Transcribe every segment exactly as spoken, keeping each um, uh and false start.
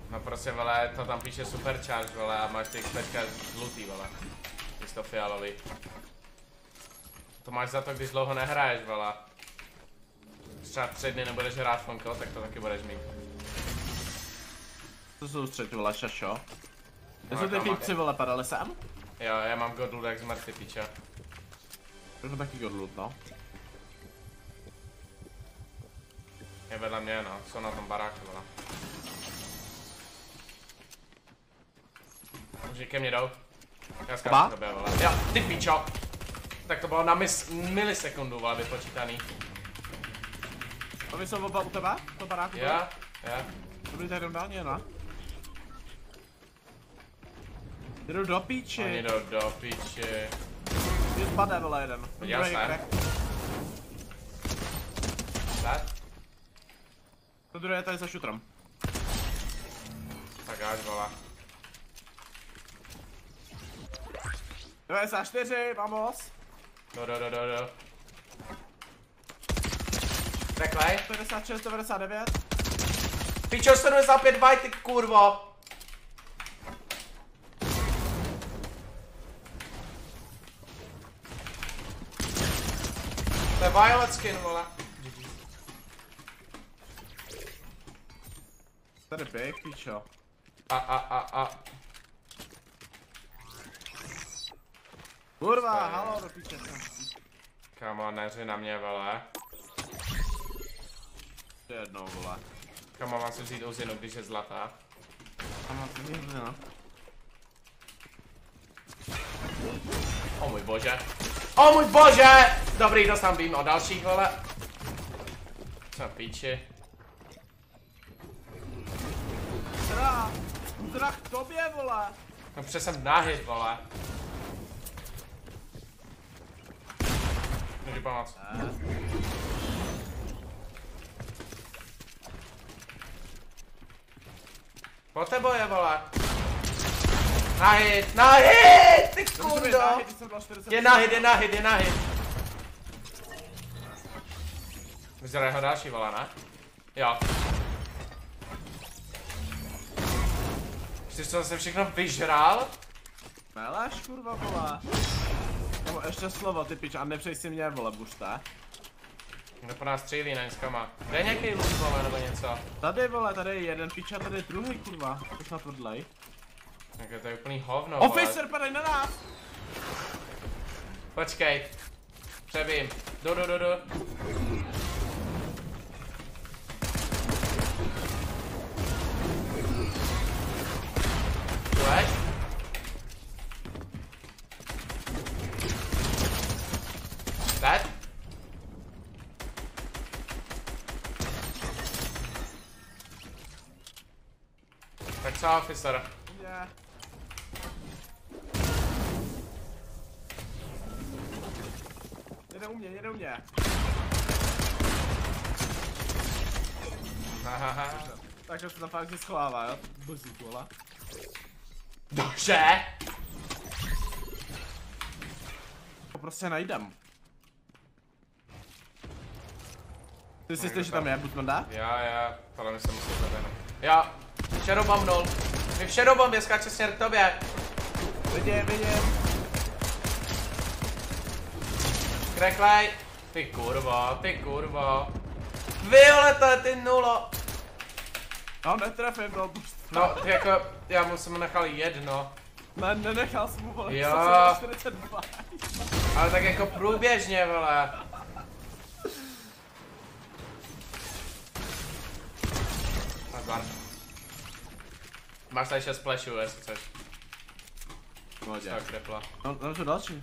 No prostě, vole, to tam píše supercharge, vole, a máš ty expečka žlutý, vole. Ty to fialový. To máš za to, když dlouho nehraješ, vole. Třeba tři dny nebudeš hrát Fonko, tak to taky budeš mít. To jsou třetí, vole, šašo. Ty No, jsou ty tam pípci, vole, padaly sem? Jo, já mám godloot jak z mrtvý, píče. To je taky godloot, no. Je vedle mě, no, jsou na tom baráku, vole. Už ke mně jdou. Já skáču tebe, vole. Jo, ty píčo. Tak to bylo na mis milisekundu, vole, vypočítaný. Oni jsou oba u tebe? To baráku? Jo, jo. Dobrý, tak jdem dál, ne? Jdu do píči. Oni jdou do píči. Je zbade, vole, jeden. Jasné. Tak? To druhé je tady za šutrem. Tak až, vole. devadesát čtyři, vamos. Do, do, do, do, do. Teklej. devadesát šest, devadesát devět. Pičo, sedmdesát pět vaj, ty kurvo. To je violet skin, vole. Tady pěk, píčo. A, a, a, a. Kurva, halo, do píče. Kamo, neři na mě, vole. To je jednou, vole. Kamo, mám si vzít uzinu, když je zlatá. A mám to někde, no. O můj bože. O můj bože! Dobrý, to tam vím o dalších, vole. Co píči. Strach, strach k tobě, vole. No přes jsem nahyd, vole. Můžu pomoct. Po tebo je, vole. Nahyd, nahyd, ty kundo. Je nahyd, je nahyd, je nahyd. Vyzerá jeho další, vole, ne? Jo. Jsi to zase všechno vyžral? Meleš, kurva, vole. Nebo ještě slovo, ty pič, a nepřej si mě, vole, bušte. Kdo po nás střílí, ne, skama. Kde je nějaký loot, vole, nebo něco? Tady, vole, tady je jeden pič a tady je druhý, kurva. To snad odlej. Tak to je úplný hovno, vole. Officer, padej na nás! Počkej. Přebím. Do, do, do, do. Pojď. Dead? Tak co, officer? Yeah. Jede u mě, jede u mě. Hahaha. Takže se tam fakt schovává, jo? Buzík, vole. Dobře. To prostě najdem. Ty si jistý, že tam je, buď to dá? Já, já, tohle mi se musí zavěnout. Já, shadowbombnul. My v shadowbombě skáče směr k tobě. Vidím, vidím. Kreklej. Ty kurvo, ty kurvo. Violeta, ty nulo. No, netrefím to. No, jako, já mu jsem nechal jedno. Ne, nenechal jsem mu, vole, Jo. čtyřicet dva. Ale tak jako průběžně, vole. Nazdar. Máš tady šest splashů, jestli chceš. Pohodě. Tak krepla. No, no to další.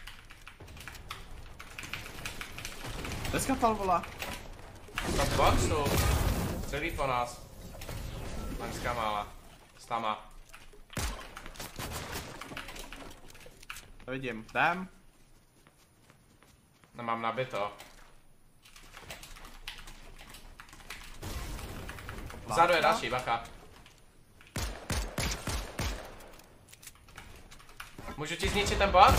Dneska pal, vole. Tam v boxu. Střelí po nás. Laňská mála. Stama. To vidím. Jdem. Nemám nabito. Vzadu je další, bacha. Můžu ti zničit ten box?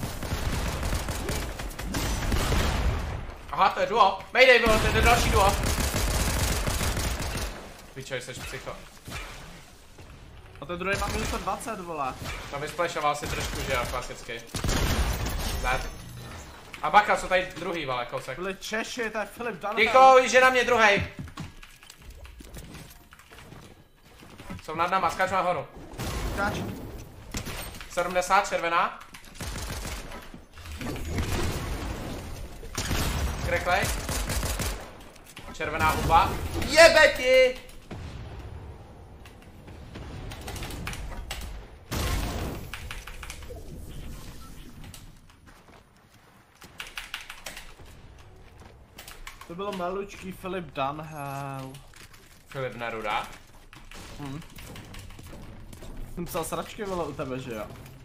Aha, to je duo. Mayday, bylo, to je další duo. Pičo, jsi psycho. A ten druhý má minus dvacet, vole. No vysplešoval si trošku, že jo, klasicky. Zad. A baka, co tady druhý, vole, kousek. Byli Češi, to je Filip Dan. Ticho, jíže na mě druhej. Jsou nad náma, skáču nahoru. Skáč. sedmdesát, červená. Kreklej. Červená huba. Jebe ti! To bylo malučký Filip Dunhill. Filip Neruda. Hm. Jsem psal sračky, vole, u tebe, že jo?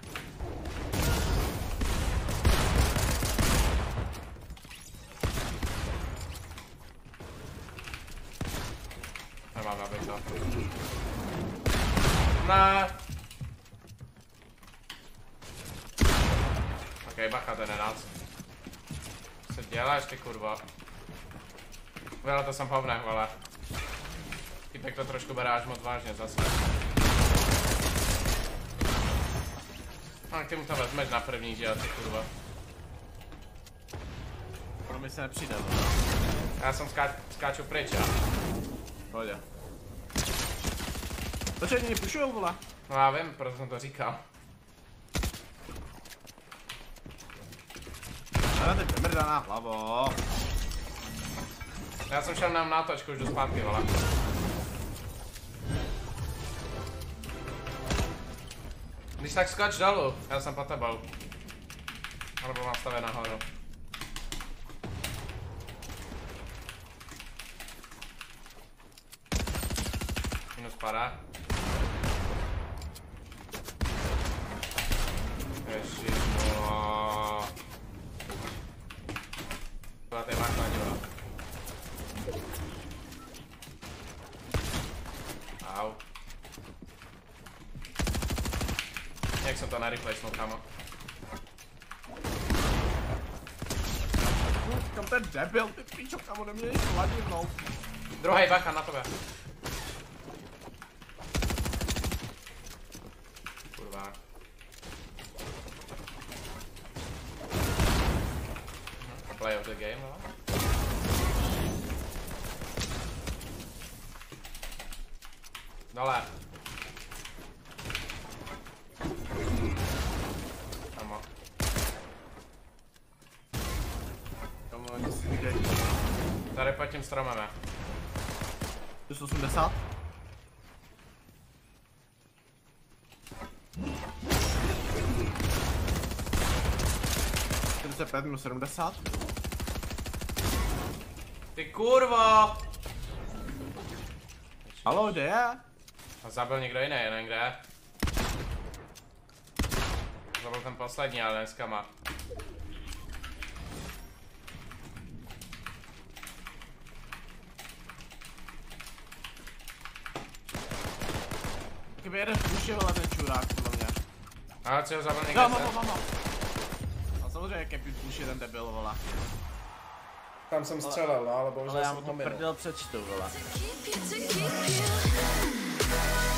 Nemám na to. Ne. Ok, bacha, ten nenác. Co děláš ty, kurva? Vele, to jsem povnech, vole. Typek to trošku bere až moc vážně zase. No, ty mu to vezmeš na první, že jo, ty kurva. Pro mě se nepřijde. Já jsem ská skáču pryč, já. Pojď. To že mě pušujou, vole. No já vím, proto jsem to říkal. Ale teď mrdá na hlavo. Já jsem šel nám na točku, už jdu zpátky, vole. Když tak skoč dolů, já jsem po tebou. Alebo mám stavět nahoru. Minus padá. Ježišmula. Tohle je máš na díva. Au. Jak jsem to nareplacenul, kámo? Kam ten debil, ty píčo, kamo, neměješ hladivnou. Druhej, bacha, na tebe. Kurva. Play of the game, no? Dole. Kamo. Kamo, oni si vidějí. Tady pod tím stromem je. To je osmdesát? čtyřicet pět minus sedmdesát? Ty kurvo! Halo, kde je? A zabil někdo jiný, nevím kde je. Zabil ten poslední, ale dneska má. Kdyby jeden pušil, ale ten čurák, podle mě. Ale co ho zabil někde No, se? mám, mám, mám. A samozřejmě, kdyby pušil ten debil, vole. Tam jsem střelel, no, ale bohužel Ale já jsem mu ho to minul. prdel přečtu, vole. Keep you to keep you.